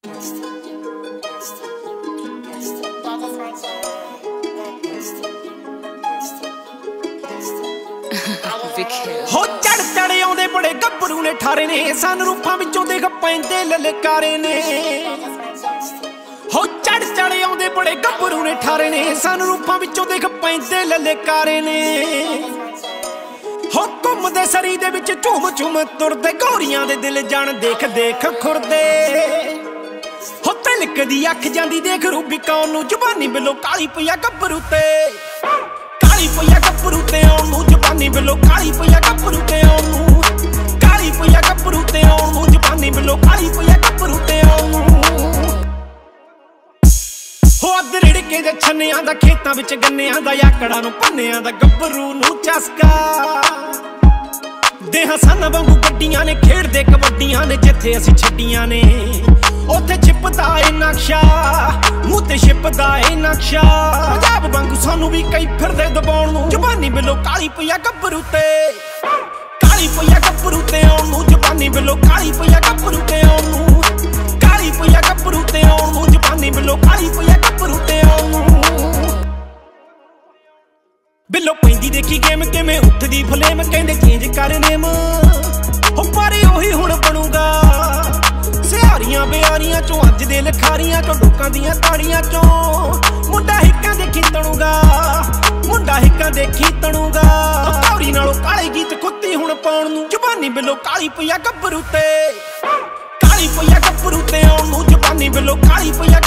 हो चढ़ चढ़ आउंदे बड़े गब्बरू ने ठारे ने सन रूपां विचों देख पैंदे ललकारे ने। हो चढ़ चढ़ आउंदे बड़े गब्बरू ने ठारे ने सन रूपां विचों देख पैंदे ललकारे ने। हो घुमदे सरी दे विच झूम झूम तुरदे गोरियां दे दिल जान देख देख खुरदे। हो तिलकदी अख जांदी देख रूबी कौन नूं जुबानी बिलो काली पईया गब्बरू ते। काली पईया गब्बरू ते आउण नूं जुबानी बिलो काली पईया गब्बरू ते आउण नूं। काली पईया गब्बरू ते आउण नूं जुबानी बिलो काली पईया गब्बरू ते आउण नूं। हो अध रिड़के जे छन्नियां दा खेतां विच गन्नियां दा आकड़ा नूं भन्नियां दा गब्बरू नूं चसका। देहां सन वांगू गड्डियां ने खेड़दे कबड्डियां ने जिथे असीं छड्डियां ने। उत्थे छिपदा ए नक्शा मूंह ते छिपदा ए नक्शा। पंजाब वांगू सानू भी कई फिरदे दबाउण नूं जुबानी बिलो काली पईया गब्बरू ते। काली पईया गब्बरू ते आउण नूं जुबानी बिलो काली पईया गब्बरू ते आउण नूं। काली पईया गब्बरू ते आउण नूं जुबानी बिलो काली पईया गब्बरू ते आउण नूं। बिलो पैंदी देखी गेम किवें उठदी फलेम कहंदे चेंज कर नेम। हो पर ओही हुण बनूगा सिहारियां बिहारियां चों अज दे लखारियां चों लोकां दियां ताड़ियां चों। मुंडा हिक्कां देखी तणूगा मुंडा हिक्कां देखी तणूगा। कौड़ी नालों काले गीत खुत्ती हुण पाउण नूं जुबानी बिलो काली पईया गब्बरू ते। काली पईया गब्बरू ते आउण नूं जुबानी बिलो काली पईया